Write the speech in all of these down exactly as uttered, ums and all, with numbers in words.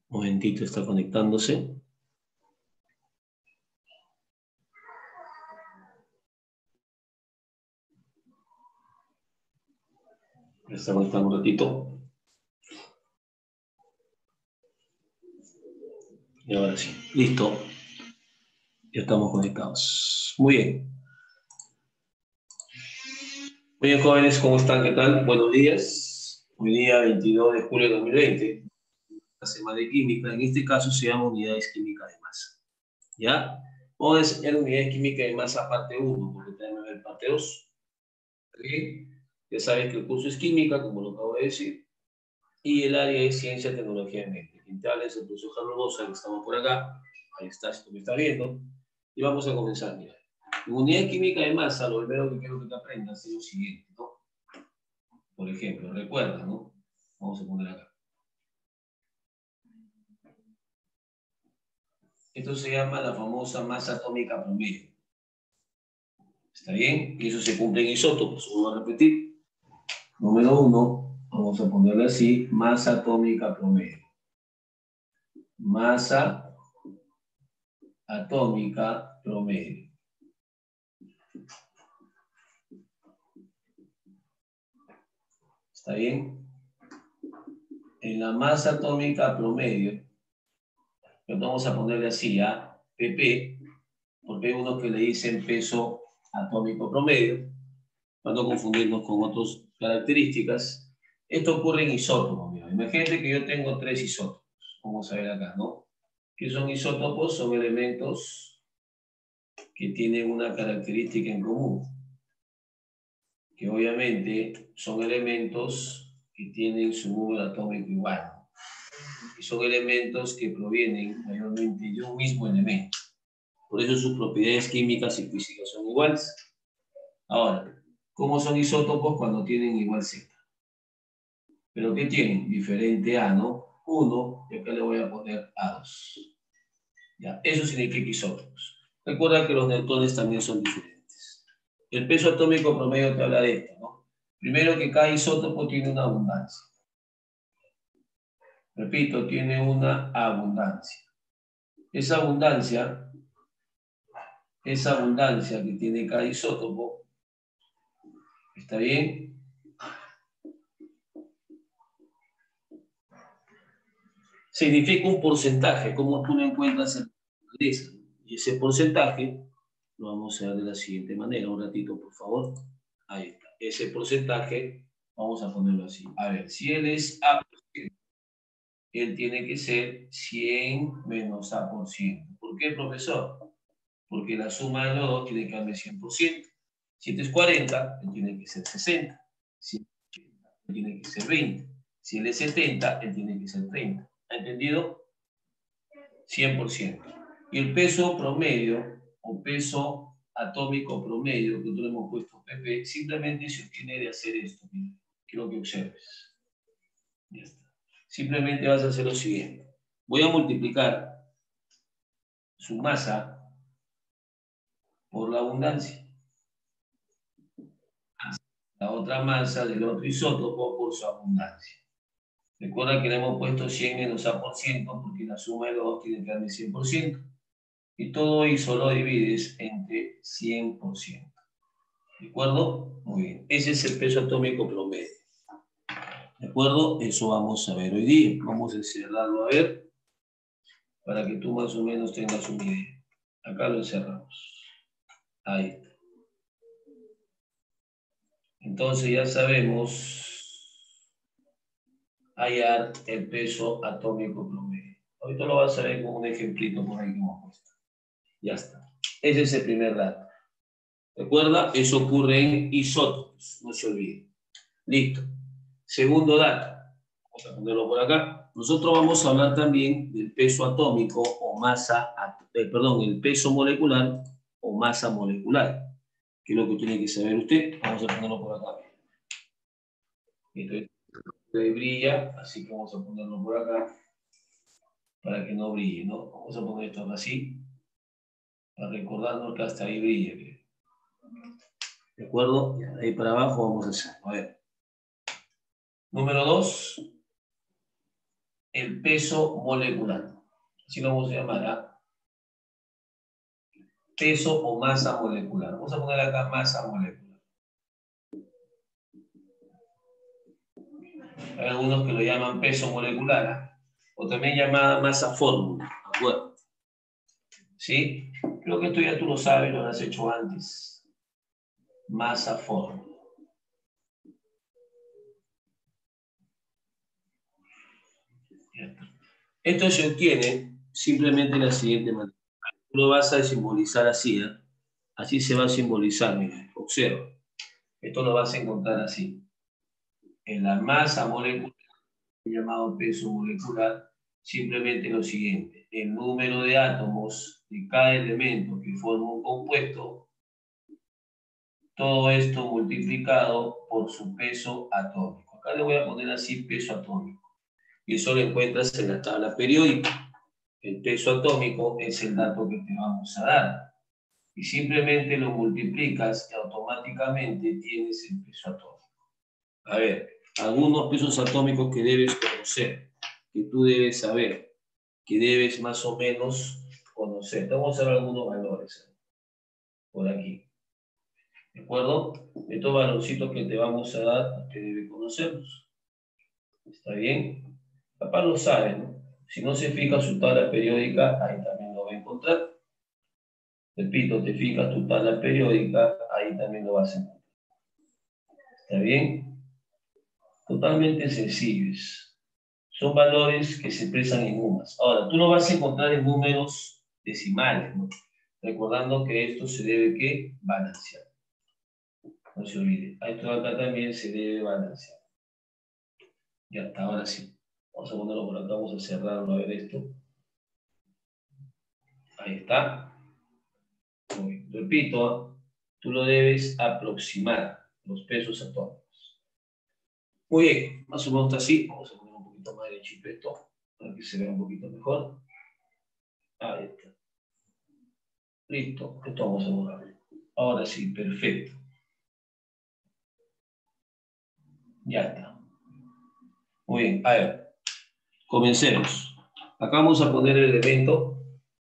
Un momentito, está conectándose. Está conectando un ratito. Y ahora sí. Listo. Ya estamos conectados. Muy bien. Muy bien, jóvenes, ¿cómo están? ¿Qué tal? Buenos días. Hoy día veintidós de julio de dos mil veinte. La semana de química. En este caso se llama unidades químicas de masa. ¿Ya? Vamos a enseñar unidades químicas de masa parte uno, porque tenemos que ver parte dos. ¿Okay? Ya sabes que el curso es química, como lo acabo de decir. Y el área es ciencia, tecnología y mente. Quien te habla es el profesor Carlos Rosa, que estamos por acá. Ahí está, si tú me estás viendo. Y vamos a comenzar, mira. En unidad química de masa, lo primero que quiero que te aprendas es lo siguiente, ¿no? Por ejemplo, recuerda, ¿no? Vamos a poner acá. Esto se llama la famosa masa atómica promedio. ¿Está bien? Y eso se cumple en isótopos. Vamos a repetir. Número uno, vamos a ponerle así, masa atómica promedio. Masa atómica promedio. ¿Está bien? En la masa atómica promedio, vamos a ponerle así, a P P, porque hay unos que le dicen peso atómico promedio, para no confundirnos con otras características. Esto ocurre en isótopos. Mira. Imagínate que yo tengo tres isótopos. Vamos a ver acá, ¿no? ¿Qué son isótopos? Son elementos que tienen una característica en común, que obviamente son elementos que tienen su número atómico igual. Y son elementos que provienen mayormente de un mismo elemento. Por eso sus propiedades químicas y físicas son iguales. Ahora, ¿cómo son isótopos cuando tienen igual Z? ¿Pero qué tienen? Diferente A, ¿no? uno, y acá le voy a poner A dos. Ya, eso significa isótopos. Recuerda que los neutrones también son diferentes. El peso atómico promedio te habla de esto, ¿no? Primero que cada isótopo tiene una abundancia. Repito, tiene una abundancia. Esa abundancia, esa abundancia que tiene cada isótopo, ¿está bien? Significa un porcentaje, como tú lo encuentras en la naturaleza. Y ese porcentaje lo vamos a ver de la siguiente manera. Un ratito, por favor. Ahí está. Ese porcentaje, vamos a ponerlo así. A ver, si él es A por ciento, él tiene que ser cien menos A por ciento. ¿Por qué, profesor? Porque la suma de los dos tiene que darme cien por ciento. Si este es cuarenta, él tiene que ser sesenta. Si él es ochenta, él tiene que ser veinte. Si él es setenta, él tiene que ser treinta. ¿Ha entendido? cien por ciento. Y el peso promedio, o peso atómico promedio, que nosotros hemos puesto P P, simplemente se obtiene de hacer esto. Mira, quiero que observes. Ya está. Simplemente vas a hacer lo siguiente. Voy a multiplicar su masa por la abundancia. La otra masa del otro isótopo por su abundancia. Recuerda que le hemos puesto cien menos A por ciento porque la suma de los dos tiene que darme cien por ciento. Y todo eso lo divides entre cien por ciento. ¿De acuerdo? Muy bien. Ese es el peso atómico promedio. ¿De acuerdo? Eso vamos a ver hoy día. Vamos a encerrarlo a ver para que tú más o menos tengas una idea. Acá lo encerramos. Ahí está. Entonces ya sabemos hallar el peso atómico promedio. Ahorita lo vas a ver con un ejemplito por ahí que hemos puesto. Ya está. Ese es el primer dato. Recuerda, eso ocurre en isótopos, no se olvide. Listo. Segundo dato. Vamos a ponerlo por acá. Nosotros vamos a hablar también del peso atómico o masa, eh, perdón, el peso molecular o masa molecular. ¿Qué es lo que tiene que saber usted? Vamos a ponerlo por acá. Entonces, brilla, así que vamos a ponerlo por acá para que no brille, ¿no? Vamos a poner esto así para recordarnos que hasta ahí brilla. ¿De acuerdo? Y de ahí para abajo vamos a hacer. A ver. Número dos. el peso molecular. Así lo vamos a llamar, ¿ah? Peso o masa molecular. Vamos a poner acá masa molecular. Hay algunos que lo llaman peso molecular, ¿ah? O también llamada masa fórmula. Acuérdate. ¿Sí? Creo que esto ya tú lo sabes, lo has hecho antes. Masa fórmula. Esto se obtiene simplemente de la siguiente manera. Tú lo vas a simbolizar así, ¿eh? Así se va a simbolizar, mira, observa. Esto lo vas a encontrar así. En la masa molecular, llamado peso molecular, simplemente lo siguiente. El número de átomos de cada elemento que forma un compuesto, todo esto multiplicado por su peso atómico. Acá le voy a poner así peso atómico. Y eso lo encuentras en la tabla periódica. El peso atómico es el dato que te vamos a dar. Y simplemente lo multiplicas y automáticamente tienes el peso atómico. A ver, algunos pesos atómicos que debes conocer, que tú debes saber, que debes más o menos conocer. Vamos a ver algunos valores por aquí. ¿De acuerdo? Estos valorcitos que te vamos a dar, que debes conocerlos. ¿Está bien? Papá lo sabe, ¿no? Si no se fija su tabla periódica, ahí también lo va a encontrar. Repito, te fijas tu tabla periódica, ahí también lo vas a encontrar. ¿Está bien? Totalmente sencillos. Son valores que se expresan en números. Ahora, tú lo vas a encontrar en números decimales, ¿no? Recordando que esto se debe ¿qué? Balancear. No se olvide. A esto de acá también se debe balancear. Ya está, ahora sí. Vamos a ponerlo por acá, vamos a cerrarlo a ver esto. Ahí está. Muy bien. Repito, tú lo debes aproximar, los pesos atómicos. Muy bien, más o menos está así. Vamos a poner un poquito más de chip esto, para que se vea un poquito mejor. Ahí está. Listo, esto vamos a borrar. Ahora sí, perfecto. Ya está. Muy bien, a ver. Comencemos. Acá vamos a poner el elemento.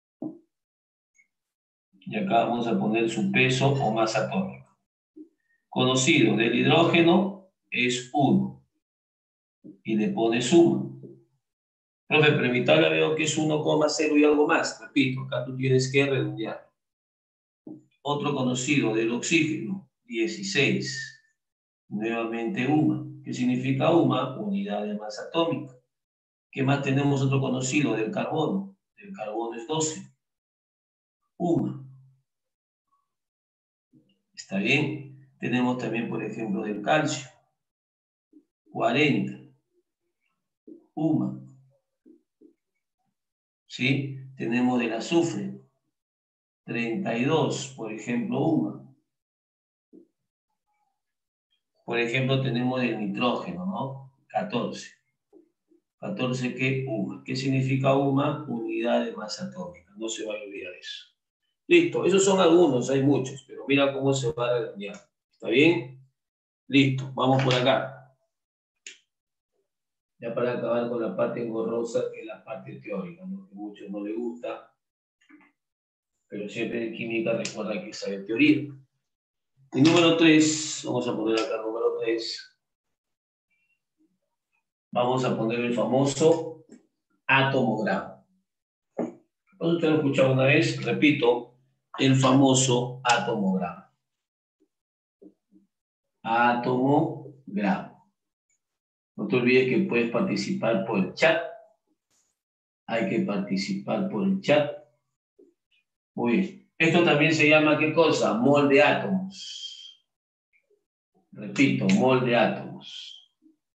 Y acá vamos a poner su peso o masa atómica. Conocido del hidrógeno es uno. Y le pone suma. Profe, pero en mi tabla veo que es uno coma cero y algo más. Repito, acá tú tienes que redondear. Otro conocido del oxígeno, dieciséis. Nuevamente UMA. ¿Qué significa UMA? Unidad de masa atómica. ¿Qué más tenemos otro conocido del carbono? El carbono es doce. UMA. ¿Está bien? Tenemos también, por ejemplo, del calcio. cuarenta. UMA. ¿Sí? Tenemos del azufre. treinta y dos, por ejemplo, UMA. Por ejemplo, tenemos del nitrógeno, ¿no? catorce. catorce, ¿qué? UMA. ¿Qué significa UMA? Unidad de masa atómica. No se va a olvidar eso. Listo. Esos son algunos, hay muchos, pero mira cómo se va a redondear. ¿Está bien? Listo. Vamos por acá. Ya para acabar con la parte engorrosa, que es la parte teórica, ¿no? Que a muchos no les gusta, pero siempre en química recuerda que sabe teoría. El número tres, vamos a poner acá el número tres. Vamos a poner el famoso atomograma. Usted lo ha escuchado una vez, repito, el famoso atomograma. Atomograma. No te olvides que puedes participar por el chat. Hay que participar por el chat. Muy bien. Esto también se llama, ¿qué cosa? Mol de átomos. Repito, mol de átomos.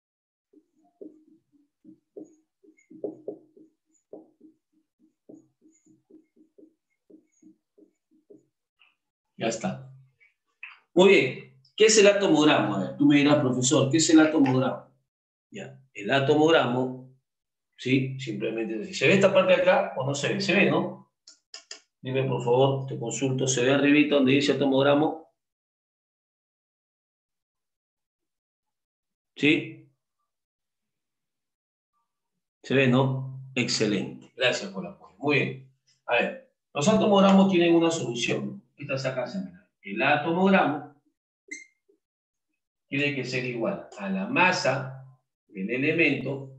Ya está. Muy bien. ¿Qué es el atomograma? A ver, tú me dirás, profesor, ¿qué es el atomograma? Ya, el atomograma, ¿sí? Simplemente así. ¿Se ve esta parte de acá o no se ve? Se ve, ¿no? Dime, por favor, te consulto. ¿Se ve arribita donde dice atomograma? ¿Sí? ¿Se ve, no? Excelente. Gracias por el apoyo. Muy bien. A ver, los atomogramos tienen una solución. Esta es acá, mira. El atomogramo tiene que ser igual a la masa del elemento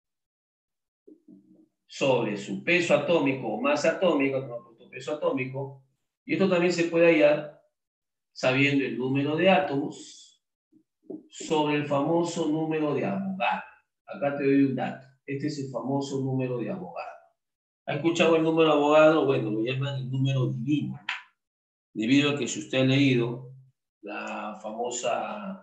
sobre su peso atómico o masa atómica, como puesto peso atómico, y esto también se puede hallar sabiendo el número de átomos sobre el famoso número de Avogadro. Acá te doy un dato. Este es el famoso número de Avogadro. ¿Ha escuchado el número de Avogadro? Bueno, lo llaman el número divino. Debido a que si usted ha leído la famosa,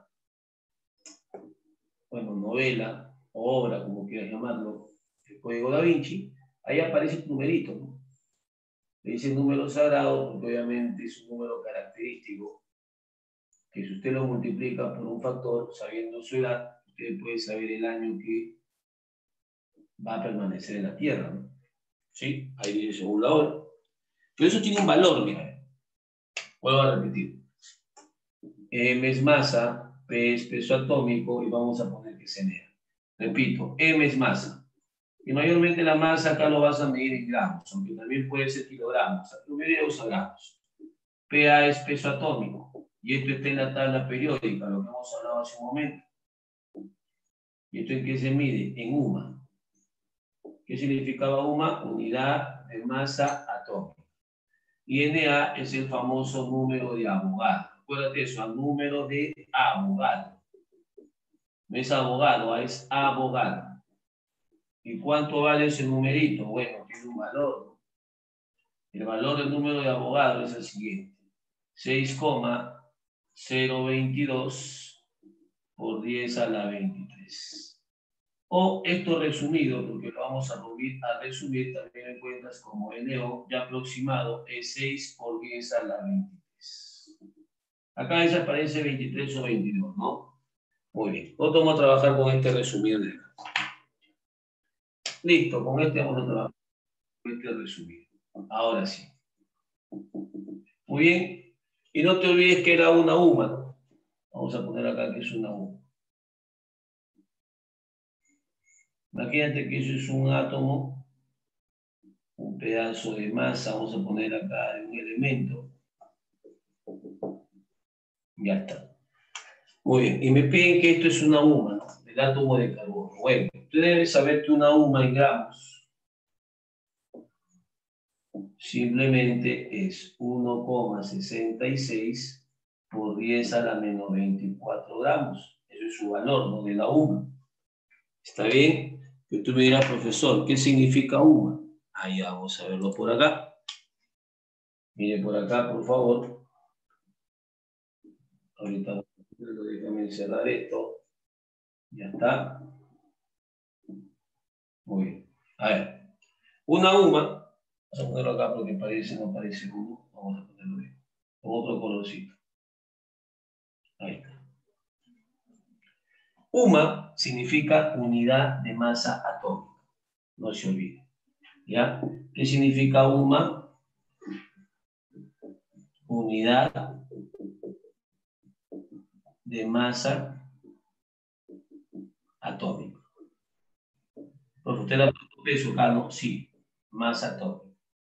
bueno, novela o obra, como quieras llamarlo, el Código Da Vinci, ahí aparece el numerito, ¿no? Le dice número sagrado porque obviamente es un número característico que si usted lo multiplica por un factor, sabiendo su edad, usted puede saber el año que va a permanecer en la Tierra, ¿no? ¿Sí? Ahí dice según la hora. Pero eso tiene un valor, mira. Vuelvo a repetir. M es masa, P es peso atómico y vamos a poner que es N A. Repito, M es masa. Y mayormente la masa acá lo vas a medir en gramos, aunque también puede ser kilogramos. Aquí lo medimos a gramos. P A es peso atómico. Y esto está en la tabla periódica, lo que hemos hablado hace un momento. ¿Y esto en qué se mide? En U M A. ¿Qué significaba U M A? Unidad de masa atómica. Y N A es el famoso número de Avogadro. Acuérdate eso, el número de Avogadro. No es abogado, es Avogadro. ¿Y cuánto vale ese numerito? Bueno, tiene un valor. El valor del número de Avogadro es el siguiente. seis coma cero veintidós por diez a la veintitrés. O esto resumido, porque lo vamos a resumir, a resumir también en cuentas como N O, ya aproximado, es seis por diez a la veintitrés. Acá desaparece veintitrés o veintidós, ¿no? Muy bien. Nosotros vamos a trabajar con este resumido de acá. Listo, con este vamos a trabajar con este resumido. Ahora sí. Muy bien. Y no te olvides que era una U M A, ¿no? Vamos a poner acá que es una U M A. Imagínate que eso es un átomo, un pedazo de masa, vamos a poner acá un elemento. Ya está. Muy bien. Y me piden que esto es una U M A, ¿no? Del átomo de carbono. Bueno, usted debe saber que una U M A en gramos simplemente es uno coma sesenta y seis por diez a la menos veinticuatro gramos. Eso es su valor, ¿no? De la U M A. ¿Está bien? Que tú me dirás, profesor, ¿qué significa U M A? Ahí vamos a verlo por acá. Mire por acá, por favor. Ahorita déjame cerrar esto. Ya está. Muy bien. A ver. Una U M A. Vamos a ponerlo acá porque parece, no parece uno. Vamos a ponerlo bien. Con otro colorcito. Ahí está. U M A significa unidad de masa atómica. No se olvide. ¿Ya? ¿Qué significa U M A? Unidad de masa atómica. Pues usted la puso peso acá, ¿no? Sí, masa atómica.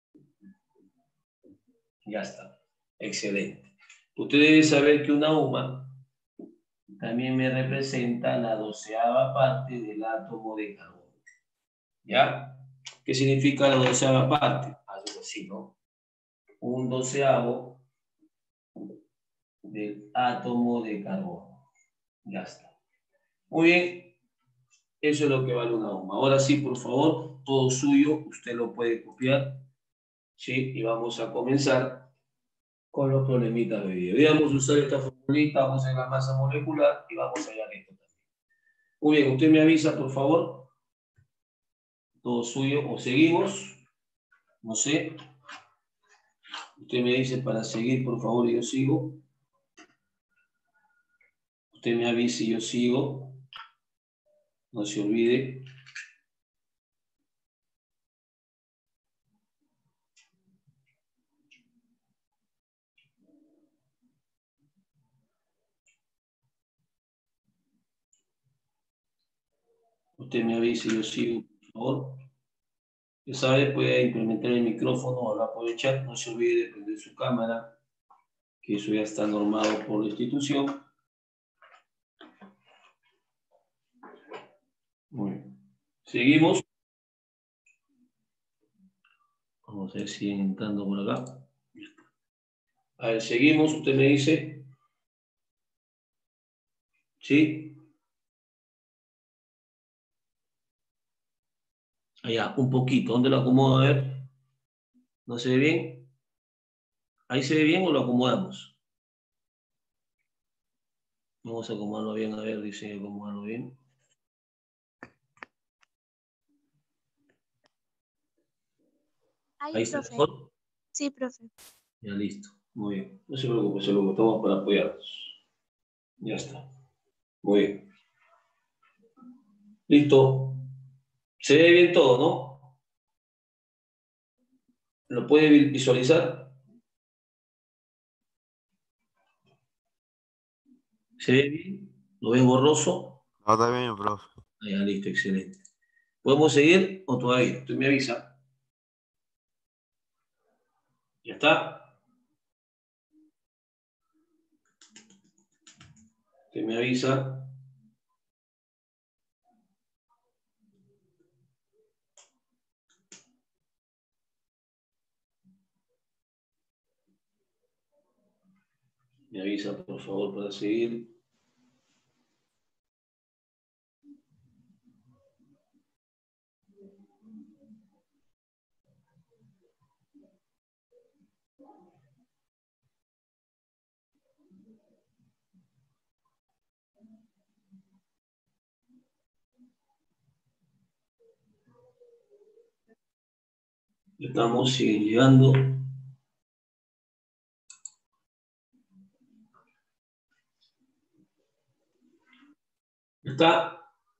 Ya está. Excelente. Usted debe saber que una U M A también me representa la doceava parte del átomo de carbono. ¿Ya? ¿Qué significa la doceava parte? Algo así, ¿no? Un doceavo del átomo de carbono. Ya está. Muy bien. Eso es lo que vale una U M A. Ahora sí, por favor, todo suyo. Usted lo puede copiar. ¿Sí? Y vamos a comenzar con los problemitas de hoy día. Vamos a usar esta formulita, vamos a hacer la masa molecular y vamos a hallar esto también. Muy bien, usted me avisa, por favor. Todo suyo. O seguimos. No sé. Usted me dice para seguir, por favor, y yo sigo. Usted me avisa y yo sigo. No se olvide. Usted me avisa y yo sigo, por favor. Ya sabe, puede implementar el micrófono o hablar por el chat. No se olvide de prender su cámara, que eso ya está normado por la institución. Muy bien. Seguimos. Vamos a ver si siguen entrando por acá. A ver, seguimos. Usted me dice. ¿Sí? Allá, un poquito. ¿Dónde lo acomodo? A ver. ¿No se ve bien? ¿Ahí se ve bien o lo acomodamos? Vamos a acomodarlo bien. A ver, dice acomodarlo bien. Ahí, ¿Ahí está profe. mejor? Sí, profe. Ya, listo. Muy bien. No se preocupe, se lo estamos para apoyarnos. Ya está. Muy bien. Listo. Se ve bien todo, ¿no? ¿Lo puede visualizar? ¿Se ve bien? ¿Lo ves borroso? No, está bien, profe. Ah, ya, listo, excelente. ¿Podemos seguir o todavía? Usted me avisa. ¿Ya está? Usted me avisa. Me avisa, por favor, para seguir. Estamos, siguen llegando. ¿Está?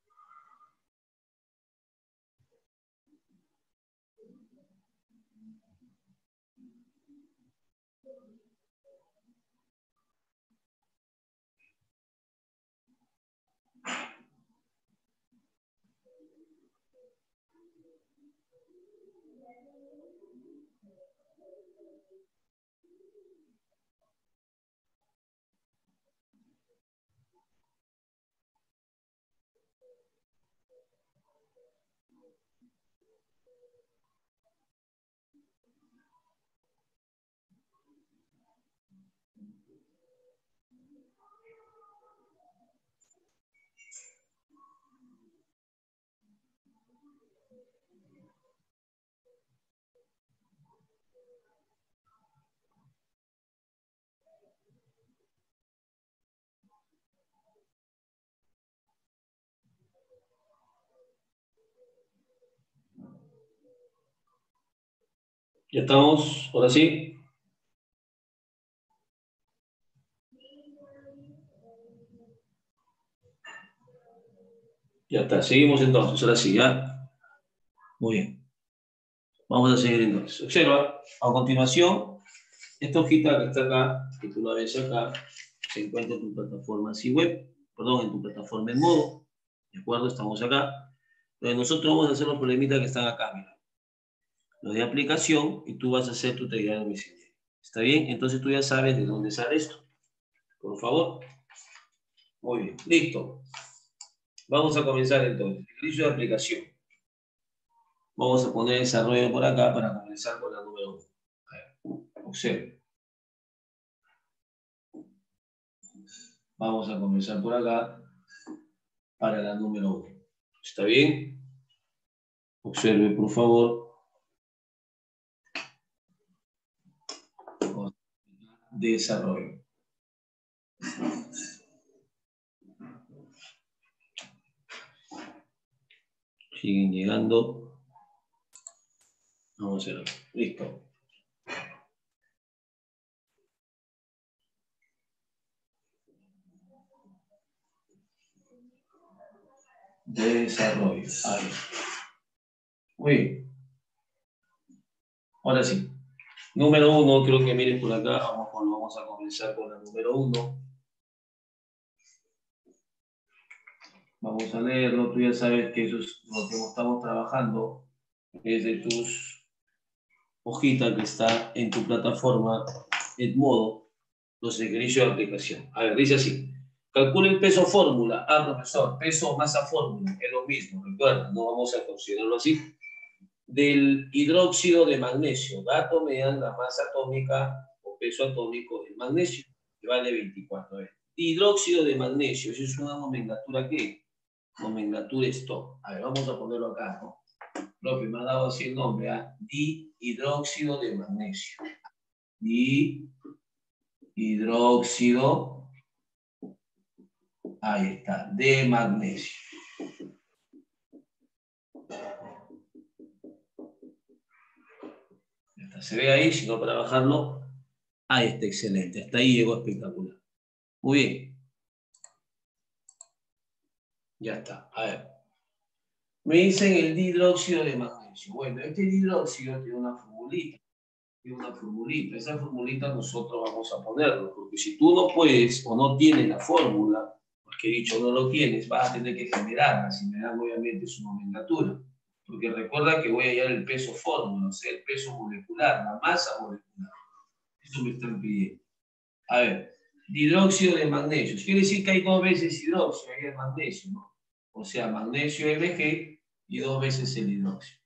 Ya estamos, ahora sí. Ya está, seguimos entonces, ahora sí, ya. Muy bien. Vamos a seguir entonces. Observa, a continuación, esta hojita que está acá, que tú la ves acá, se encuentra en tu plataforma así web, perdón, en tu plataforma en modo. ¿De acuerdo? Estamos acá. Entonces nosotros vamos a hacer los problemitas que están acá, mira. Lo de aplicación y tú vas a hacer tu tarea de domicilio. ¿Está bien? Entonces tú ya sabes de dónde sale esto. Por favor. Muy bien. Listo. Vamos a comenzar entonces. Ejercicio de aplicación. Vamos a poner desarrollo por acá para comenzar con la número uno. A ver, observe. Vamos a comenzar por acá para la número uno. ¿Está bien? Observe, por favor. Desarrollo. Siguen llegando. Vamos a ver. Listo. Desarrollo. Ahí. Muy bien. Ahora sí. Número uno, creo que miren por acá. Vamos, con, vamos a comenzar con la número uno. Vamos a leerlo. Tú ya sabes que eso es lo que estamos trabajando. Es de tus hojitas que está en tu plataforma Edmodo, los ejercicios de aplicación. A ver, dice así. Calcula el peso fórmula. Ah, profesor, peso masa fórmula. Es lo mismo, recuerda, no vamos a considerarlo así. Del hidróxido de magnesio. Dato me dan la masa atómica o peso atómico del magnesio, que vale veinticuatro. Hidróxido de magnesio, eso es una nomenclatura ¿qué? Nomenclatura stock. A ver, vamos a ponerlo acá, ¿no? Profe, me ha dado así el nombre, ¿ah? Dihidróxido de magnesio. Dihidróxido, ahí está, de magnesio. Se ve ahí, si no para bajarlo. Ahí está, excelente. Hasta ahí llegó espectacular. Muy bien. Ya está. A ver. Me dicen el dihidróxido de magnesio. Bueno, este dihidróxido tiene una formulita. Tiene una formulita. Esa formulita nosotros vamos a ponerlo. Porque si tú no puedes o no tienes la fórmula, porque he dicho no lo tienes, vas a tener que generarla. Si me dan obviamente su nomenclatura. Porque recuerda que voy a hallar el peso fórmula, o sea, el peso molecular, la masa molecular. Eso me están pidiendo. A ver, dihidróxido de magnesio. Quiere decir que hay dos veces hidróxido, ahí el magnesio, ¿no? O sea, magnesio M G y dos veces el hidróxido.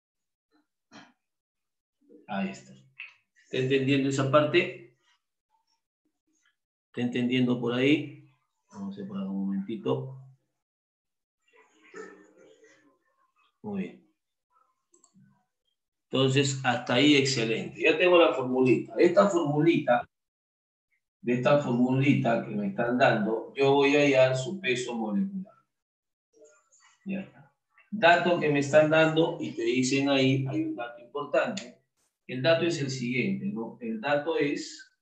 Ahí está. ¿Está entendiendo esa parte? ¿Está entendiendo por ahí? Vamos a separar un momentito. Muy bien. Entonces, hasta ahí excelente. Ya tengo la formulita. Esta formulita, de esta formulita que me están dando, yo voy a hallar su peso molecular. Ya está. Dato que me están dando y te dicen ahí, hay un dato importante. El dato es el siguiente, ¿no? El dato es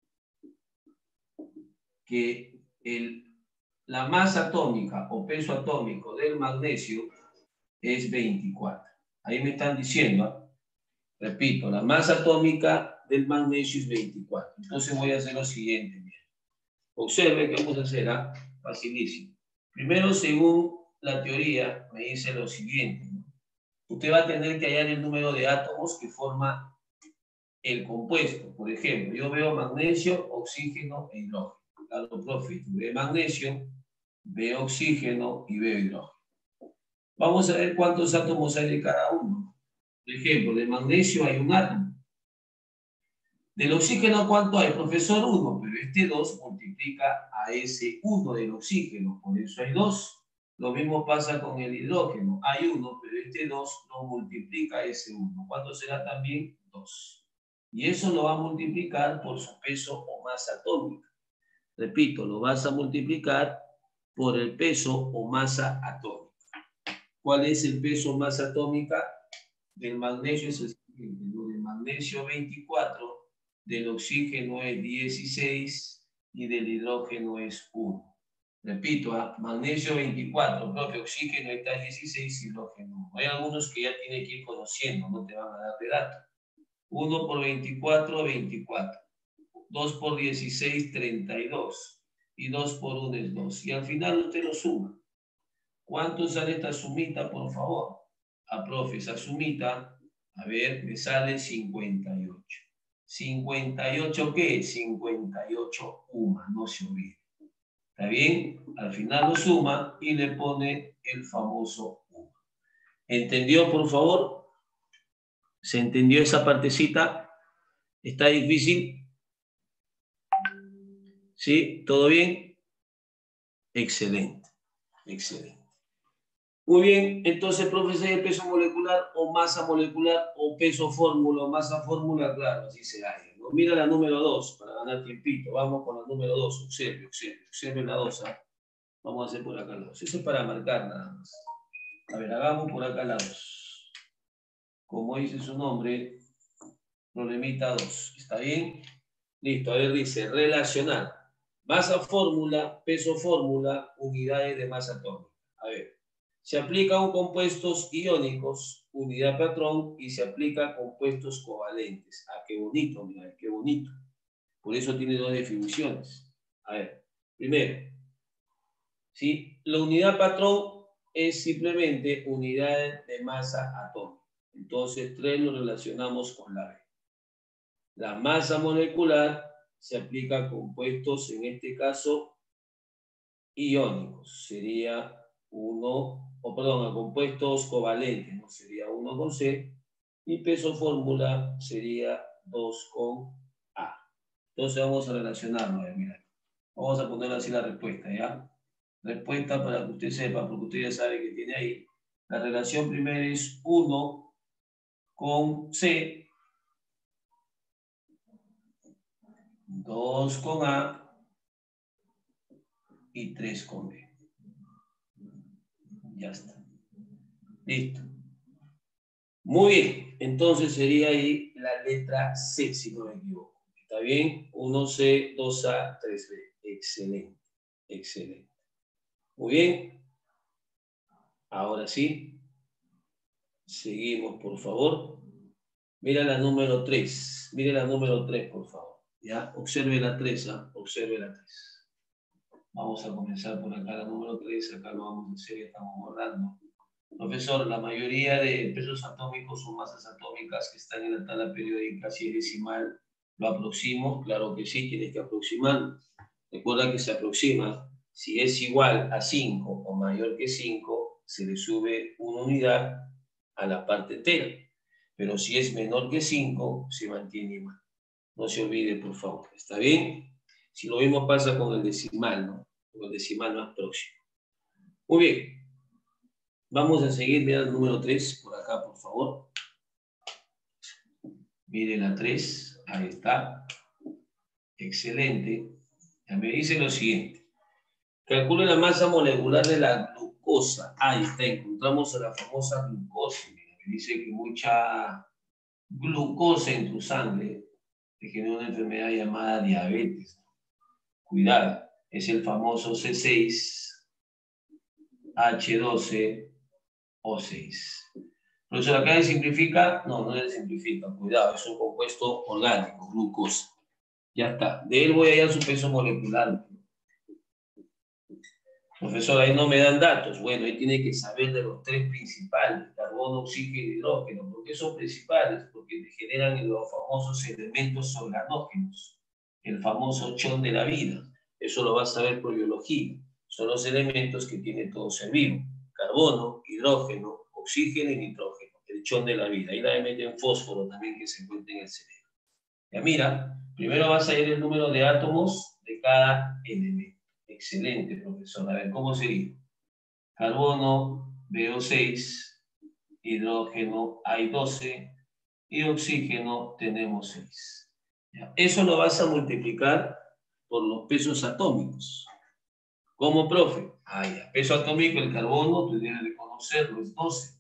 que el, la masa atómica o peso atómico del magnesio es veinticuatro. Ahí me están diciendo, repito, la masa atómica del magnesio es veinticuatro. Entonces voy a hacer lo siguiente. Bien. Observe que vamos a hacer, ¿ah? Facilísimo. Primero, según la teoría, me dice lo siguiente, ¿no? Usted va a tener que hallar el número de átomos que forma el compuesto. Por ejemplo, yo veo magnesio, oxígeno e hidrógeno. Claro, profe, veo magnesio, veo oxígeno y veo hidrógeno. Vamos a ver cuántos átomos hay de cada uno. Por ejemplo, de magnesio hay un átomo. Del oxígeno, ¿cuánto hay? Profesor, uno, pero este dos multiplica a ese uno del oxígeno, por eso hay dos. Lo mismo pasa con el hidrógeno. Hay uno, pero este dos no multiplica a ese uno. ¿Cuánto será también? dos. Y eso lo va a multiplicar por su peso o masa atómica. Repito, lo vas a multiplicar por el peso o masa atómica. ¿Cuál es el peso o masa atómica? Del magnesio es el siguiente, ¿no? Del magnesio veinticuatro, del oxígeno es dieciséis y del hidrógeno es uno. Repito, ¿eh? Magnesio veinticuatro, propio oxígeno está dieciséis, hidrógeno uno. Hay algunos que ya tienen que ir conociendo, no te van a dar de dato. uno por veinticuatro, veinticuatro. dos por dieciséis, treinta y dos. Y dos por uno es dos. Y al final usted lo suma. ¿Cuánto sale esta sumita, por favor? A profe, esa sumita, a ver, me sale cincuenta y ocho. ¿cincuenta y ocho qué? cincuenta y ocho UMA, no se olvide. ¿Está bien? Al final lo suma y le pone el famoso UMA. ¿Entendió, por favor? ¿Se entendió esa partecita? ¿Está difícil? ¿Sí? ¿Todo bien? Excelente, excelente. Muy bien, entonces, profesor, ¿es peso molecular o masa molecular o peso fórmula o masa fórmula? Claro, así se halla, ¿no? Mira la número dos para ganar tiempito. Vamos con la número dos. Observe, observe, observe la dos. ¿eh? Vamos a hacer por acá la dos. Eso es para marcar nada más. A ver, hagamos por acá la dos. Como dice su nombre, problemita dos. ¿Está bien? Listo, a ver, dice relacionar masa fórmula, peso fórmula, unidades de masa atómica. A ver. Se aplica a compuestos iónicos, unidad patrón, y se aplica a compuestos covalentes. Ah, qué bonito, mira, qué bonito. Por eso tiene dos definiciones. A ver, primero, ¿sí? La unidad patrón es simplemente unidad de masa atómica. Entonces, tres lo relacionamos con la B. La masa molecular se aplica a compuestos, en este caso, iónicos. Sería uno, o perdón, a compuestos covalentes, ¿no? Sería uno con C. Y peso fórmula sería dos con A. Entonces vamos a relacionarlo. Mira, vamos a poner así la respuesta, ¿ya? Respuesta para que usted sepa, porque usted ya sabe que tiene ahí. La relación primera es uno con C, dos con A y tres con B. Ya está. Listo. Muy bien. Entonces sería ahí la letra C, si no me equivoco. ¿Está bien? uno C, dos A, tres B. Excelente. Excelente. Muy bien. Ahora sí. Seguimos, por favor. Mira la número tres. Mira la número tres, por favor. ¿Ya? Observe la tres. ¿eh? Observe la tres. Vamos a comenzar por acá la número tres. Acá lo vamos a hacer y estamos borrando. Profesor, la mayoría de pesos atómicos o masas atómicas que están en la tabla periódica, si es decimal, ¿lo aproximo? Claro que sí, tienes que aproximar. Recuerda que se aproxima. Si es igual a cinco o mayor que cinco, se le sube una unidad a la parte entera. Pero si es menor que cinco, se mantiene igual. No se olvide, por favor. ¿Está bien? Si lo mismo pasa con el decimal, ¿no? Con el decimal más próximo. Muy bien. Vamos a seguir, mira el número tres por acá, por favor. Mire la tres, ahí está. Excelente. Ya me dice lo siguiente. Calcule la masa molecular de la glucosa. Ahí está, encontramos a la famosa glucosa. Mira, me dice que mucha glucosa en tu sangre te genera una enfermedad llamada diabetes. Cuidado, es el famoso C seis H doce O seis. Profesor, acá simplifica, no, no le simplifica, cuidado, es un compuesto orgánico, glucosa. Ya está. De él voy a hallar su peso molecular. Profesor, ahí no me dan datos. Bueno, ahí tiene que saber de los tres principales, carbono, oxígeno y hidrógeno. ¿Por qué son principales? Porque generan los famosos elementos organógenos, el famoso chon de la vida. Eso lo vas a ver por biología. Son los elementos que tiene todo ser vivo. Carbono, hidrógeno, oxígeno y nitrógeno. El chon de la vida. Ahí la meten fósforo también que se encuentra en el cerebro. Ya mira, primero vas a ver el número de átomos de cada elemento. Excelente, profesor. A ver, ¿cómo sería? Carbono, B O seis, hidrógeno, hay doce, y oxígeno tenemos seis. ¿Ya? Eso lo vas a multiplicar por los pesos atómicos. ¿Cómo, profe? Ah, ya. Peso atómico, el carbono, tú tienes que conocerlo, es doce.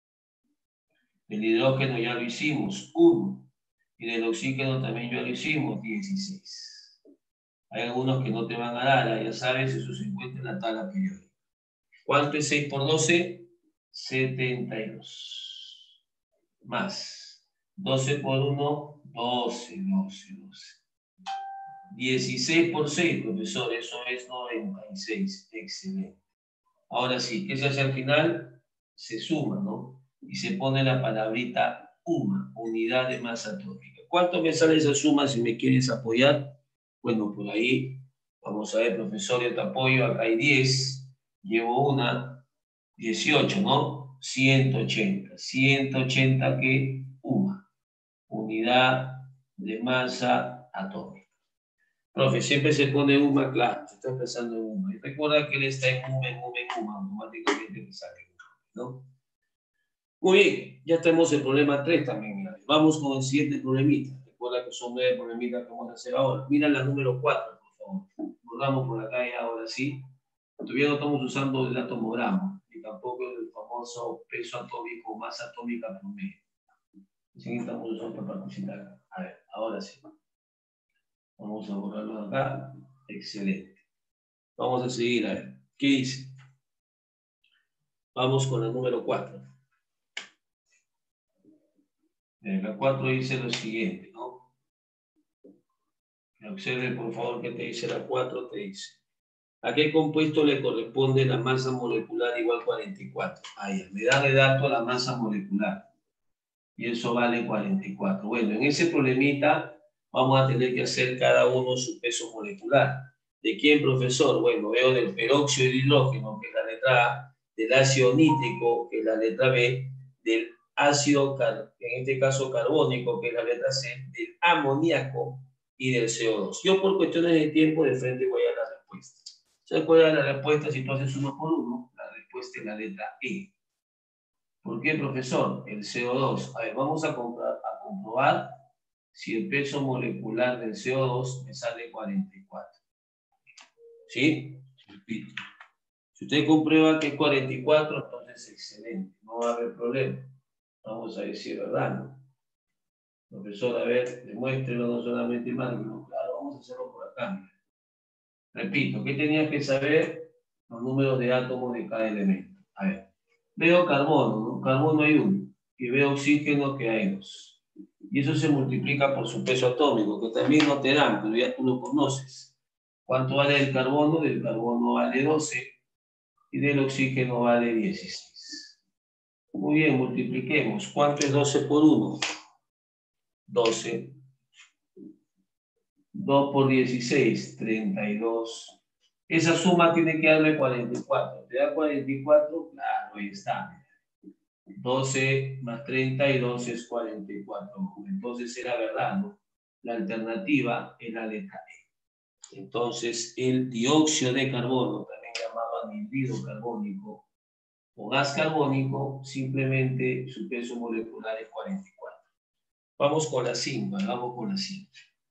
El hidrógeno ya lo hicimos, uno. Y del oxígeno también ya lo hicimos, dieciséis. Hay algunos que no te van a dar, ya sabes, eso se encuentra en la tabla periódica. ¿Cuánto es seis por doce? setenta y dos. Más. doce por uno, doce, doce, doce. dieciséis por seis, profesor, eso es noventa y seis. Excelente. Ahora sí, ¿qué se hace al final? Se suma, ¿no? Y se pone la palabrita U M A, unidad de masa atómica. ¿Cuánto me sale esa suma si me quieres apoyar? Bueno, por ahí, vamos a ver, profesor, yo te apoyo, acá hay diez, llevo una, dieciocho, ¿no? ciento ochenta. ciento ochenta, ¿qué? U M A, unidad de masa atómica. Profe, siempre se pone U M A, claro, se está pensando en U M A. Y recuerda que él está en U M A, en U M A, en U M A, automáticamente te sale U M A, ¿no? Muy bien, ya tenemos el problema tres también. Mira. Vamos con el siguiente problemita. Recuerda que son nueve problemitas que vamos a hacer ahora. Mira la número cuatro, por favor. Volvamos por acá y ahora sí. Todavía no estamos usando el atomograma, ni tampoco el famoso peso atómico, masa atómica promedio. Sí, estamos usando para participar. A ver, ahora sí. Vamos a borrarlo acá. Excelente. Vamos a seguir, a ver. ¿Qué dice? Vamos con la número cuatro. La cuatro dice lo siguiente, ¿no? Observe, por favor, qué te dice la cuatro. Te dice, ¿A qué compuesto le corresponde la masa molecular igual cuarenta y cuatro? Ahí, me da de dato la masa molecular. Y eso vale cuarenta y cuatro. Bueno, en ese problemita vamos a tener que hacer cada uno su peso molecular. ¿De quién, profesor? Bueno, veo del peróxido de hidrógeno, que es la letra A, del ácido nítrico, que es la letra B, del ácido, en este caso carbónico, que es la letra C, del amoníaco y del C O dos. Yo por cuestiones de tiempo de frente voy a la respuesta. ¿Sabes cuál es la respuesta si tú haces uno por uno? La respuesta es la letra E. ¿Por qué, profesor? El C O dos. A ver, vamos a, comprar, a comprobar si el peso molecular del C O dos me sale cuarenta y cuatro. ¿Sí? Repito. Si usted comprueba que es cuarenta y cuatro, entonces excelente. No va a haber problema. Vamos a decir verdad, ¿no? Profesor, a ver, demuéstrelo no solamente mal, no, claro, vamos a hacerlo por acá. Repito, ¿qué tenías que saber? Los números de átomos de cada elemento. A ver, veo carbono, ¿no? Carbono hay uno. Y veo oxígeno que hay dos. Y eso se multiplica por su peso atómico, que también no te dan, pero ya tú lo conoces. ¿Cuánto vale el carbono? Del carbono vale doce y del oxígeno vale dieciséis. Muy bien, multipliquemos. ¿Cuánto es doce por uno? doce. dos por dieciséis, treinta y dos. Esa suma tiene que darle cuarenta y cuatro. ¿Te da cuarenta y cuatro? Claro, ahí está. doce más treinta y dos es cuarenta y cuatro. Entonces era verdad, ¿no? La alternativa es la letra E. Entonces el dióxido de carbono, también llamado anhídrido carbónico o gas carbónico, simplemente su peso molecular es cuarenta y cuatro. Vamos con la cinco, vamos con la cinco.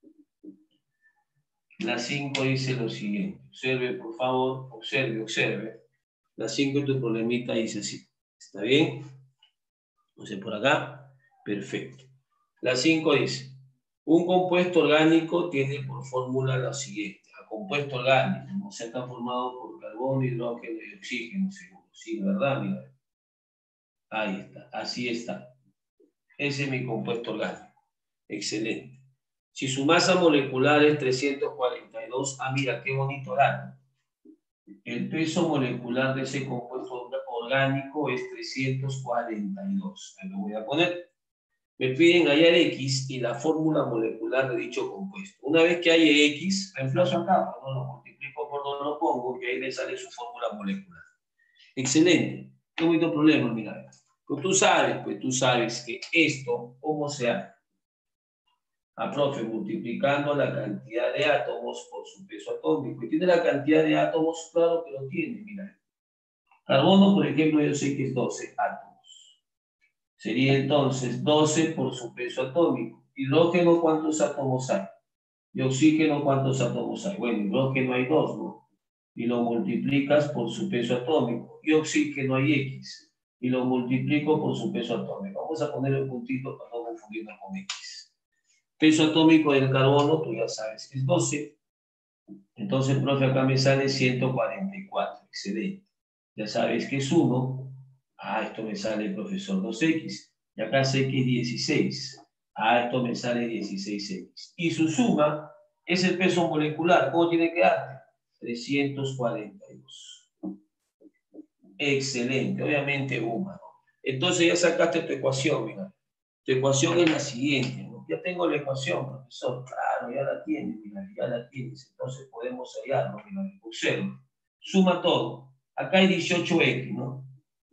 La cinco dice lo siguiente. Observe, por favor, observe, observe. La cinco en tu problemita dice así. ¿Está bien? Entonces por acá, perfecto. La cinco dice, un compuesto orgánico tiene por fórmula lo siguiente. A compuesto orgánico, ¿no? Se está formado por carbono, hidrógeno y oxígeno, seguro. Sí, ¿verdad? Mira. Ahí está, así está. Ese es mi compuesto orgánico. Excelente. Si su masa molecular es trescientos cuarenta y dos, ah, mira, qué bonito dato. El peso molecular de ese compuesto orgánico es trescientos cuarenta y dos. Ahí lo voy a poner. Me piden hallar X y la fórmula molecular de dicho compuesto. Una vez que haya X, reemplazo acá, no lo multiplico por donde lo pongo, que ahí le sale su fórmula molecular. Excelente. Qué bonito problema, mira. Pues tú sabes, pues tú sabes que esto, ¿cómo se hace? A profe, multiplicando la cantidad de átomos por su peso atómico. ¿Y tiene la cantidad de átomos? Claro que lo tiene, mira. Carbono, por ejemplo, yo sé que es doce átomos. Sería entonces doce por su peso atómico. Hidrógeno, ¿cuántos átomos hay? Y oxígeno, ¿cuántos átomos hay? Bueno, hidrógeno hay dos, ¿no? Y lo multiplicas por su peso atómico. Y oxígeno hay X. Y lo multiplico por su peso atómico. Vamos a poner un puntito para no confundirnos con X. Peso atómico del carbono, tú ya sabes que es doce. Entonces, profe, acá me sale ciento cuarenta y cuatro. Excelente. Ya sabes que es uno. Ah, esto me sale, profesor, dos X. Y acá sé que es dieciséis. Ah, esto me sale dieciséis X. Y su suma es el peso molecular. ¿Cómo tiene que darte? trescientos cuarenta y dos. Excelente. Obviamente, una. Entonces ya sacaste tu ecuación, mira. Tu ecuación es la siguiente, ¿no? Ya tengo la ecuación, profesor. Claro, ya la tienes, mira, ya la tienes. Entonces podemos hallarlo, mira, observa. Suma todo. Acá hay dieciocho X, ¿no?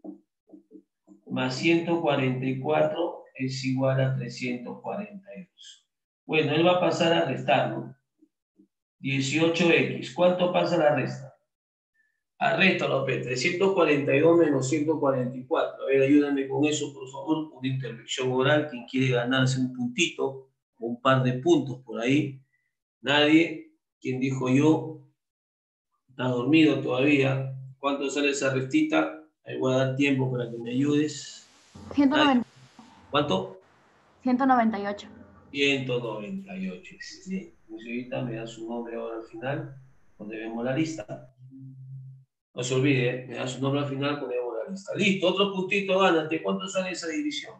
Más ciento cuarenta y cuatro es igual a trescientos cuarenta y dos. Bueno, él va a pasar a restar, ¿no? dieciocho X. ¿Cuánto pasa la resta? Arréstalo, P. trescientos cuarenta y dos menos ciento cuarenta y cuatro. A ver, ayúdame con eso, por favor. Una intervención oral. Quien quiere ganarse un puntito, un par de puntos por ahí. Nadie. ¿Quién dijo yo? Está dormido todavía. ¿Cuánto sale esa restita? Ahí voy a dar tiempo para que me ayudes. ciento noventa. ¿Cuánto? ciento noventa y ocho. ciento noventa y ocho. Excelente. Señorita, me da su nombre ahora al final, donde vemos la lista. No se olvide, me da su nombre al final, ponemos la lista. Listo, otro puntito, gánate. ¿Cuánto sale esa división?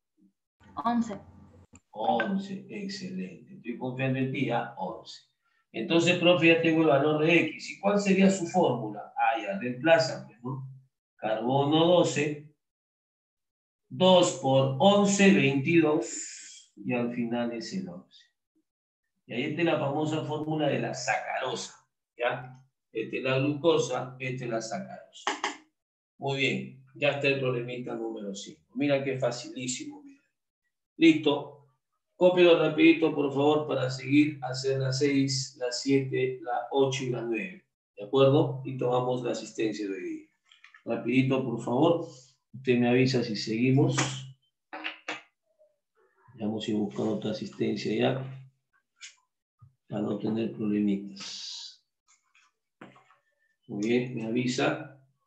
once. once, excelente. Estoy confiando en ti, ¿ah? once. Entonces, profe, ya tengo el valor de X. ¿Y cuál sería su fórmula? Ah, ya, reemplaza, ¿no? Carbono doce, dos por once, veintidós, y al final es el once. Y ahí está la famosa fórmula de la sacarosa, ¿ya? Esta es la glucosa, esta es la sacarosa. Muy bien, ya está el problemita número cinco. Mira qué facilísimo. Mira. Listo. Cópialo rapidito, por favor, para seguir a hacer las seis, las siete, la ocho y la nueve. ¿De acuerdo? Y tomamos la asistencia de hoy día. Rapidito, por favor. Usted me avisa si seguimos. Vamos a ir buscando otra asistencia ya. Para no tener problemitas. Muy bien, me avisa.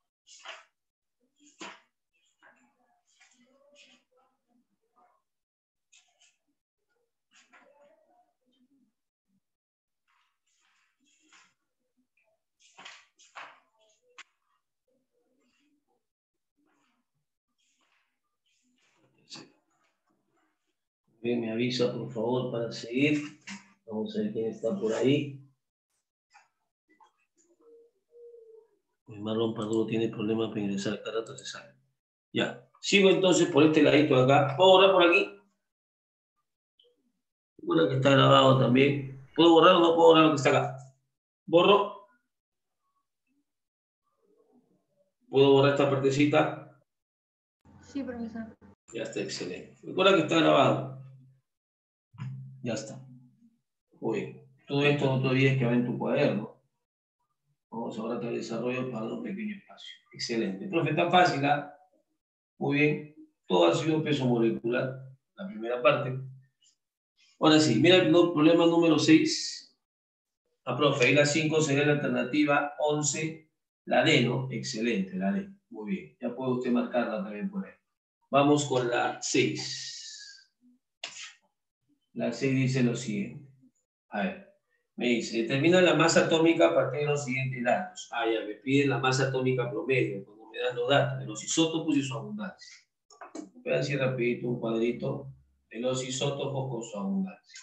Bien, me avisa por favor para seguir. Vamos a ver quién está por ahí. El Marlon Pardo tiene problemas para ingresar, cada rato se sale. Ya, sigo entonces por este ladito de acá. ¿Puedo borrar por aquí? Una que está grabado también. ¿Puedo borrar o no puedo borrar lo que está acá? ¿Borro? ¿Puedo borrar esta partecita? Sí, profesor. Ya está, excelente. Recuerda que está grabado. Ya está. Muy bien. Todo esto no te olvides que va en tu cuaderno. Vamos ahora a desarrollo para un pequeño espacio. Excelente. Profe, está fácil, ¿ah? Muy bien. Todo ha sido peso molecular, la primera parte. Ahora sí, mira el problema número seis. Ah, profe, ahí la cinco sería la alternativa once, la D, ¿no? Excelente, la D. Muy bien. Ya puede usted marcarla también por ahí. Vamos con la seis. La seis dice lo siguiente. A ver, me dice, determina la masa atómica a partir de los siguientes datos. Ah, ya, me piden la masa atómica promedio, cuando me dan los datos de los isótopos y su abundancia. Voy a decir rapidito un cuadrito de los isótopos con su abundancia.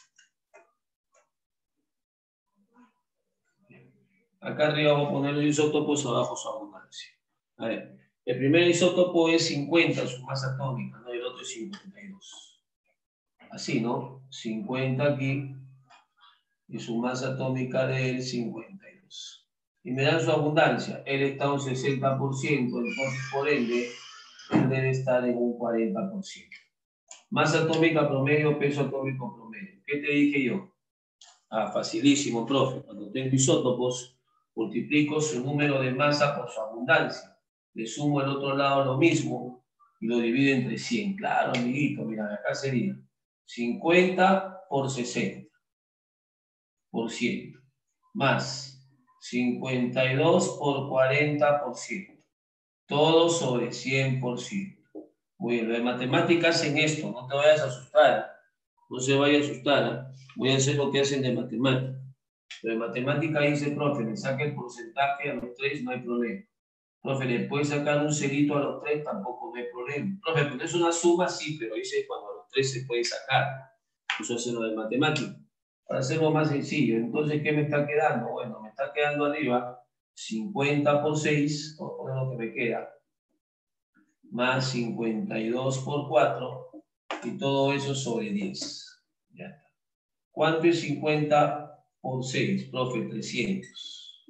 Acá arriba vamos a poner los isótopos, abajo su abundancia. A ver, el primer isótopo es cincuenta, su masa atómica, ¿no? Y el otro es cincuenta y dos. Así, ¿no? cincuenta aquí y su masa atómica del cincuenta y dos. Y me dan su abundancia. Él está un sesenta por ciento, entonces por ende, él debe estar en un cuarenta por ciento. Masa atómica promedio, peso atómico promedio. ¿Qué te dije yo? Ah, facilísimo, profe. Cuando tengo isótopos, multiplico su número de masa por su abundancia. Le sumo al otro lado lo mismo y lo divido entre cien. Claro, amiguito, mira, acá sería cincuenta por sesenta por ciento más cincuenta y dos por cuarenta por ciento. Todo sobre cien por ciento. Muy bien, lo de matemáticas en esto, no te vayas a asustar. No se vaya a asustar. Voy a hacer lo que hacen de matemática. Lo de matemática dice, profe, le saque el porcentaje a los tres, no hay problema. Profe, le puede sacar un cerito a los tres, tampoco no hay problema. Profe, pues es una suma, sí, pero dice cuando a los tres se puede sacar. Eso es lo de matemática. Para hacerlo más sencillo, entonces, ¿qué me está quedando? Bueno, me está quedando arriba cincuenta por seis, o lo que me queda, más cincuenta y dos por cuatro, y todo eso sobre diez. Ya está. ¿Cuánto es cincuenta por seis? Profe, trescientos.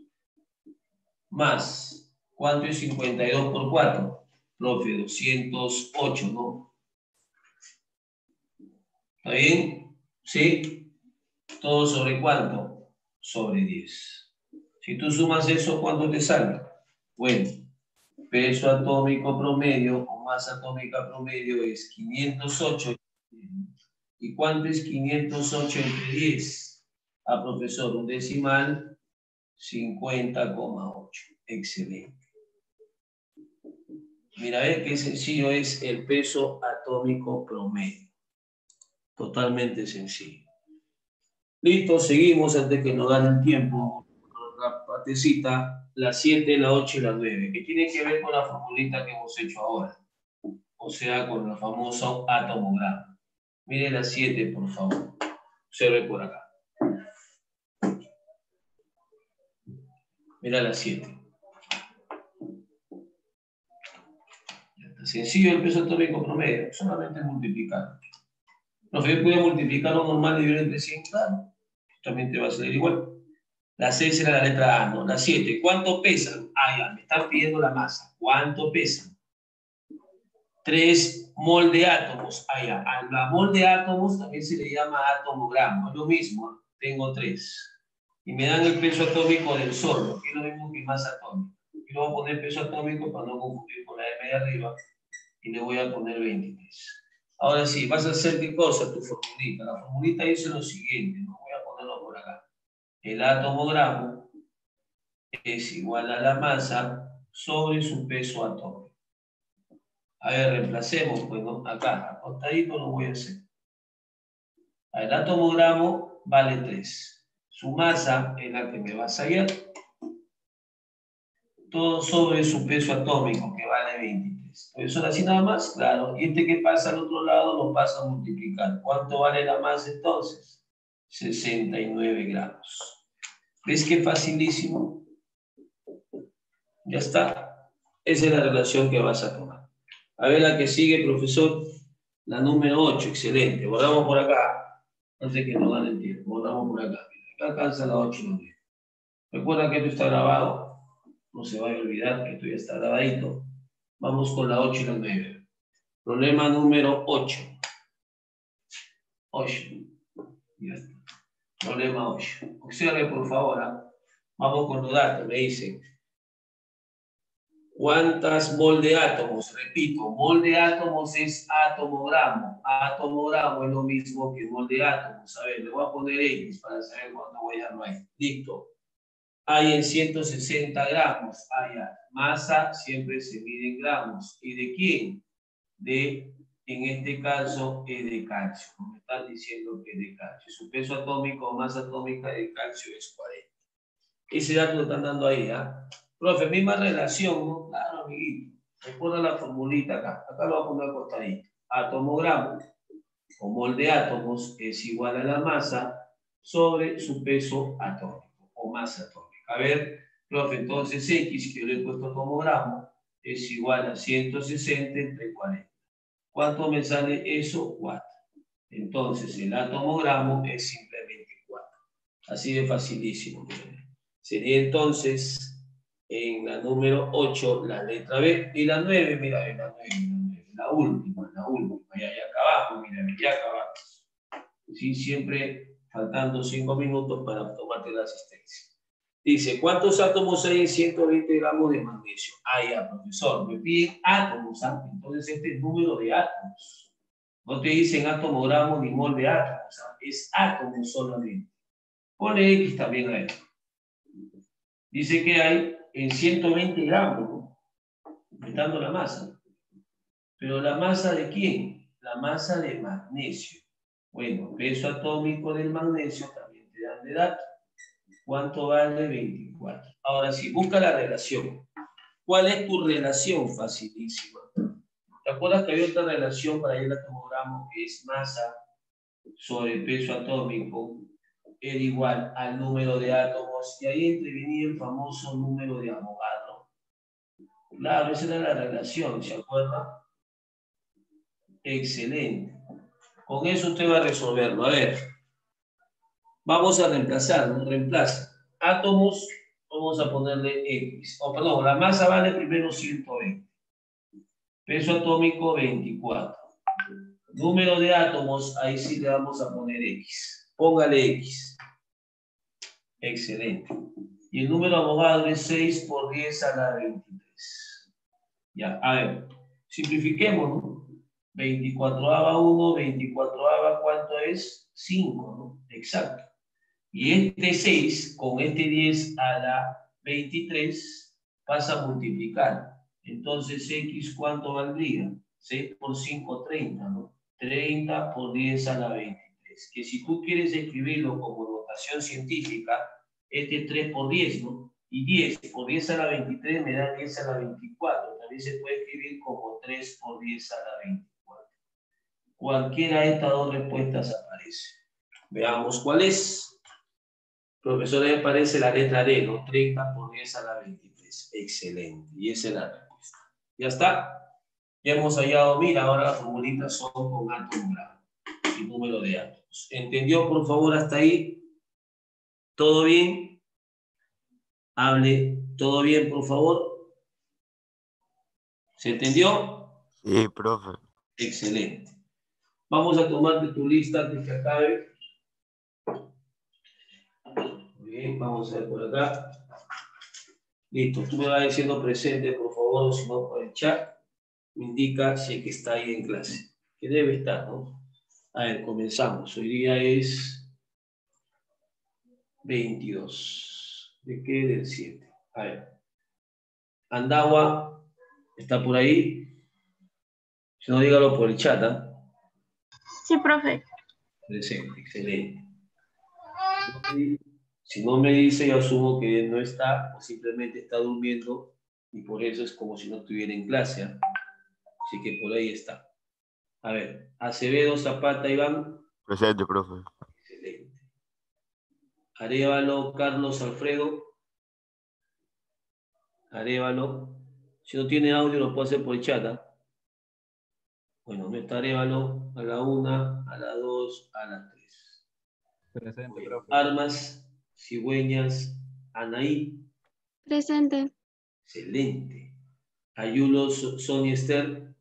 Más, ¿cuánto es cincuenta y dos por cuatro? Profe, doscientos ocho, ¿no? ¿Está bien? ¿Sí? ¿Todo sobre cuánto? Sobre diez. Si tú sumas eso, ¿cuánto te sale? Bueno, peso atómico promedio o masa atómica promedio es quinientos ocho. ¿Y cuánto es quinientos ocho entre diez? Ah, profesor, un decimal, cincuenta coma ocho. Excelente. Mira, ve qué sencillo es el peso atómico promedio. Totalmente sencillo. Listo, seguimos antes que nos dan el tiempo. La partecita, la siete, la ocho y la nueve, que tiene que ver con la formulita que hemos hecho ahora. O sea, con el famoso atomograma. Mire la siete, por favor. Observe por acá. Mira la siete. Sencillo el peso atómico promedio, solamente multiplicar. No sé, puede multiplicar lo normal dividido entre cien, claro. También te va a salir igual. La seis era la letra A, no. La siete, ¿cuánto pesan? Ah, ya, me están pidiendo la masa. ¿Cuánto pesan? tres mol de átomos. Ah, ya. A la mol de átomos también se le llama atomogramo. Es lo mismo. Tengo tres. Y me dan el peso atómico del solo, que es lo mismo que masa atómica. Y le voy a poner peso atómico para no confundir con la M de arriba. Y le voy a poner veintitrés. Ahora sí, vas a hacer qué cosa tu formulita. La formulita dice lo siguiente. No voy a ponerlo por acá. El atomogramo es igual a la masa sobre su peso atómico. A ver, reemplacemos, pues, ¿no? Acá, acostadito lo voy a hacer. El atomogramo vale tres. Su masa es la que me va a salir. Todo sobre su peso atómico, que vale veintitrés. ¿Puede ser así nada más? Claro. Y este que pasa al otro lado lo pasa a multiplicar. ¿Cuánto vale la masa entonces? sesenta y nueve gramos. ¿Ves qué facilísimo? Ya está. Esa es la relación que vas a tomar. A ver la que sigue, profesor. La número ocho, excelente. Borramos por acá. Antes que no gane el tiempo. Borramos por acá. Acá alcanza la ocho y la nueve. Recuerda que esto está grabado. No se vaya a olvidar que esto ya está grabadito. Vamos con la ocho y la nueve. Problema número ocho. ocho. Ya está. Problema ocho. Observe, por favor. ¿eh? Vamos con los datos. Me dice. ¿Cuántas mol de átomos? Repito, mol de átomos es atomogramo. Atomogramo es lo mismo que mol de átomos. A ver, le voy a poner X para saber cuándo voy a no hay. Listo. Hay en ciento sesenta gramos. Hay masa, siempre se mide en gramos. ¿Y de quién? De, en este caso, es de calcio. Me están diciendo que es de calcio. Su peso atómico o masa atómica de calcio es cuarenta. Ese dato lo están dando ahí, ¿ah? ¿eh? Profe, misma relación, ¿no? Claro, amiguito. Recuerda la formulita acá. Acá lo voy a poner acostadito. Atomogramo o mol de átomos es igual a la masa sobre su peso atómico o masa atómica. A ver, profe, entonces X, que yo le he puesto atomogramo, es igual a ciento sesenta entre cuarenta. ¿Cuánto me sale eso? cuatro. Entonces, el atomogramo es simplemente cuatro. Así de facilísimo. Sería entonces, en la número ocho, la letra B. Y la nueve, mira, la nueve, la nueve, la última, la última. Ya, ya acabamos, mira, ya acabamos. Sí, siempre faltando cinco minutos para tomarte la asistencia. Dice, ¿cuántos átomos hay en ciento veinte gramos de magnesio? Ah, ya, profesor, me piden átomos, ¿sabes? Entonces este es el número de átomos. No te dicen atomogramo ni mol de átomos, ¿sabes? Es átomos solamente. Pone X también ahí. Dice que hay en ciento veinte gramos, ¿no? Dando la masa. ¿Pero la masa de quién? La masa de magnesio. Bueno, peso atómico del magnesio también te dan de dato. ¿Cuánto vale? veinticuatro. Ahora sí, busca la relación. ¿Cuál es tu relación? Facilísima. ¿Te acuerdas que había otra relación para el atomogramo que es masa sobre peso atómico? Era igual al número de átomos y ahí intervenía el famoso número de Avogadro. Claro, esa era la relación, ¿se acuerda? Excelente. Con eso usted va a resolverlo. A ver, vamos a reemplazar, ¿no? Reemplaza. Átomos, vamos a ponerle X. Oh, perdón, la masa vale primero ciento veinte. Peso atómico veinticuatro. Número de átomos, ahí sí le vamos a poner X. Póngale X. Excelente. Y el número Avogadro es seis por diez a la veintitrés. Ya, a ver, simplifiquemos, ¿no? veinticuatro a uno, veinticuatro a ¿cuánto es? cinco, ¿no? Exacto. Y este seis con este diez a la veintitrés pasa a multiplicar. Entonces, X, ¿cuánto valdría? seis por cinco, treinta, ¿no? treinta por diez a la veintitrés. Que si tú quieres escribirlo como notación científica, este es tres por diez, ¿no? Y diez por diez a la veintitrés me da diez a la veinticuatro. También se puede escribir como tres por diez a la veinticuatro. Cualquiera de estas dos respuestas aparece. Veamos cuál es. Profesor, me parece la letra D, ¿no? treinta por diez a la veintitrés. Excelente. Y esa es la respuesta. ¿Ya está? Ya hemos hallado, mira, ahora las formulitas son con átomo grado y número de átomos. ¿Entendió, por favor, hasta ahí? ¿Todo bien? Hable. ¿Todo bien, por favor? ¿Se entendió? Sí, profe. Excelente. Vamos a tomarte tu lista antes que acabe. Muy bien, vamos a ver por acá. Listo, tú me vas diciendo presente, por favor, o si no, por el chat. Me indica si es que está ahí en clase. Que debe estar, ¿no? A ver, comenzamos. Hoy día es veintidós. ¿De qué? Del siete. A ver. Andagua, ¿está por ahí? Si no, dígalo por el chat, ¿ah? Sí, profe. Presente, excelente. Si no me dice, yo asumo que no está o simplemente está durmiendo y por eso es como si no estuviera en clase, ¿eh? Así que por ahí está. A ver, Acevedo, Zapata, Iván. Presente, profe. Excelente. Arévalo, Carlos, Alfredo. Arévalo. Si no tiene audio, lo puedo hacer por el chat, ¿eh? Bueno, no está Arévalo a la una, a la dos, a la tres. Presente, profe. Armas, Cigüeñas, Anaí. Presente. Excelente. Ayulo, Sonia Esther.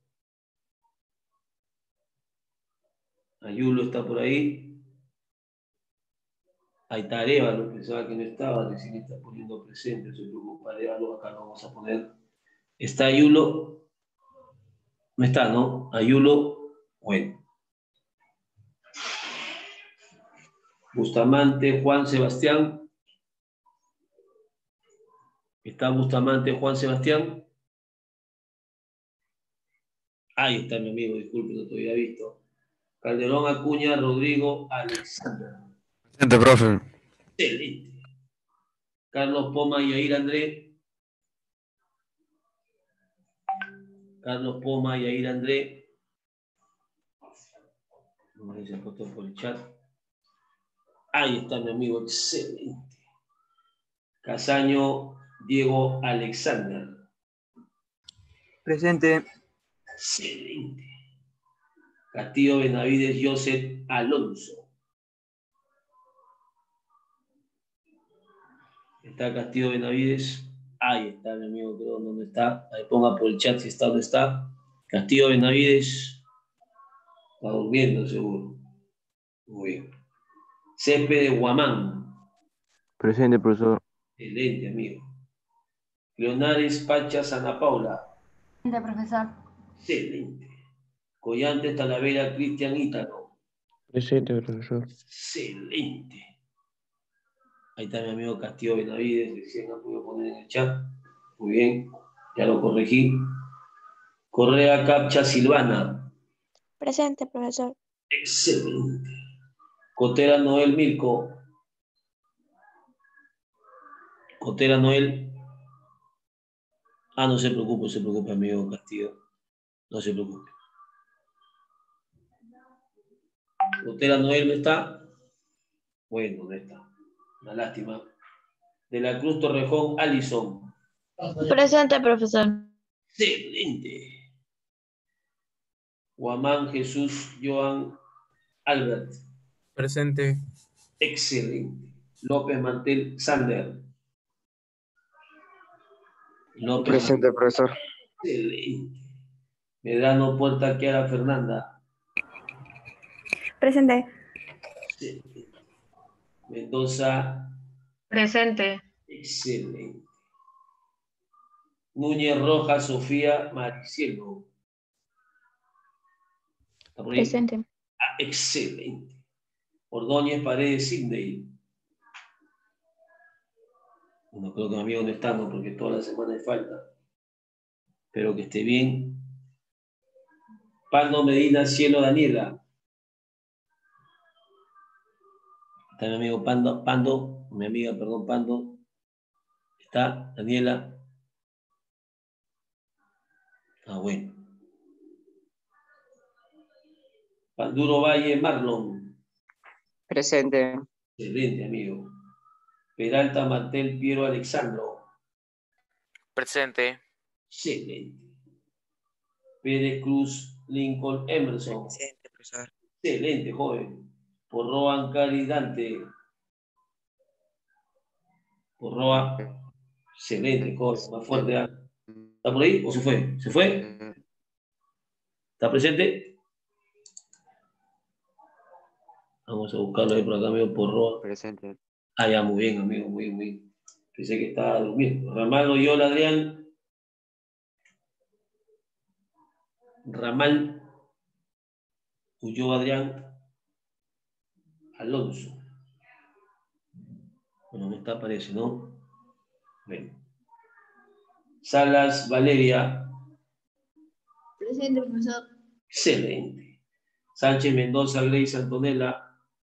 Ayulo está por ahí. Ahí está Arévalo, pensaba que no estaba, recién está poniendo presente, no se preocupa, Arévalo, acá lo vamos a poner. Está Ayulo. No está, ¿no? Ayulo, bueno. Bustamante, Juan Sebastián. ¿Está Bustamante, Juan Sebastián? Ahí está mi amigo, disculpe, no te había visto. Calderón, Acuña, Rodrigo, Alexander. Presente, profe. Excelente. Carlos Poma, Yair André. Carlos Poma, Yair André. No sé si se ha puesto por el chat. Ahí está mi amigo, excelente. Casaño, Diego Alexander. Presente. Excelente. Castillo Benavides, Joseph Alonso. Está Castillo Benavides. Ahí está mi amigo, creo, ¿dónde está? Ahí ponga por el chat si está, ¿dónde está? Castillo Benavides. Está durmiendo, seguro. Muy bien. Cepe de Guamán. Presente, profesor. Excelente, amigo. Leonares Pacha Ana Paula. Presente, profesor. Excelente. Collantes Talavera Cristian Ítalo. Presente, profesor. Excelente. Ahí está mi amigo Castillo Benavides, recién no pude poner en el chat. Muy bien, ya lo corregí. Correa Capcha Silvana. Presente, profesor. Excelente. Cotera Noel Mirko. Cotera Noel. Ah, no se preocupe, no se preocupe, amigo Castillo. No se preocupe. Cotera Noel no está. Bueno, no está. Una lástima. De la Cruz Torrejón, Alison. Presente, profesor. Excelente. Guamán Jesús Joan Albert. Presente. Excelente. López Mantel Sander. López Presente, Mantel. profesor. Excelente. Medrano Puerta Chiara Fernanda. Presente. Excelente. Mendoza. Presente. Excelente. Núñez Rojas Sofía Maricielo. ¿Está por ahí? Presente. Ah, excelente. Ordóñez Paredes Sidney. No creo que mi amigo no está, ¿no? Porque toda la semana hay falta. Espero que esté bien. Pando Medina Cielo Daniela. Está mi amigo Pando, Pando, mi amiga, perdón, Pando. Está Daniela. Ah, bueno. Panduro Valle Marlon. Presente. Excelente, amigo. Peralta Martel Piero Alexandro. Presente. Excelente. Pérez Cruz Lincoln Emerson. Presente, profesor. Excelente, joven. Porroa Cari Dante. Porroa. Excelente, joven. Más fuerte. ¿eh? ¿Está por ahí o se fue? ¿Se fue? ¿Está presente? Vamos a buscarlo ahí por acá, amigo Porroa. Presente. Ah, ya, muy bien, amigo, muy bien, muy bien. Pensé que estaba durmiendo. Ramal Oyola Adrián. Ramal Ulloa Adrián Alonso. Bueno, no está, parece, ¿no? Bueno. Salas Valeria. Presente, profesor. Excelente. Sánchez Mendoza Grace Antonella.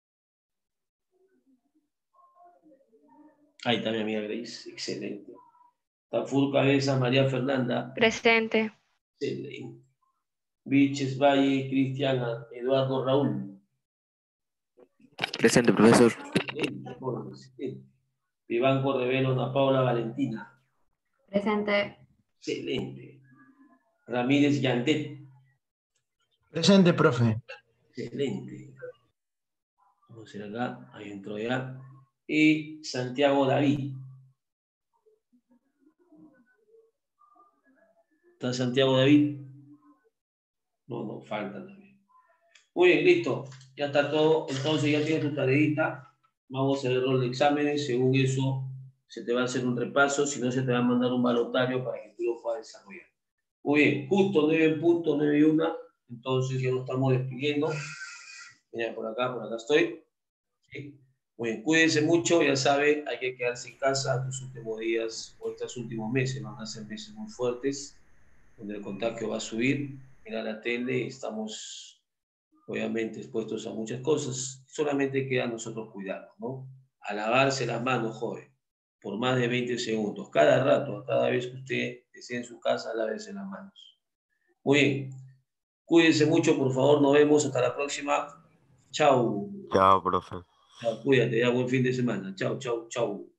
Ahí está mi amiga Grace. Excelente. Tafur Cabeza María Fernanda. Presente. Excelente. Viches Valle Cristiana Eduardo Raúl. Presente, profesor. Excelente, joven, excelente. Vivanco Revelo Ana Paula Valentina. Presente. Excelente. Ramírez Yantet. Presente, profe. Excelente. Vamos a ir acá. Ahí entró ya. Y Santiago David. ¿Está Santiago David? No, no, falta también. Muy bien, listo. Ya está todo. Entonces ya tienes tu tareita. Vamos a hacer el rol de exámenes. Según eso, se te va a hacer un repaso. Si no, se te va a mandar un balotario para que tú lo puedas desarrollar. Muy bien. Justo nueve en punto, nueve y una. Entonces ya nos estamos despidiendo. Mira, por acá, por acá estoy. ¿Sí? Muy bien. Cuídense mucho. Ya sabe, hay que quedarse en casa estos últimos días o estos últimos meses. Van a ser meses muy fuertes, donde el contagio va a subir. Mira la tele, estamos obviamente expuestos a muchas cosas. Solamente queda a nosotros cuidarnos, ¿no? A lavarse las manos, joven, por más de veinte segundos. Cada rato, cada vez que usted esté en su casa, lávese las manos. Muy bien. Cuídense mucho, por favor. Nos vemos. Hasta la próxima. Chau. Chao, profe. Chao, cuídate. Ya buen fin de semana. Chau, chau, chau.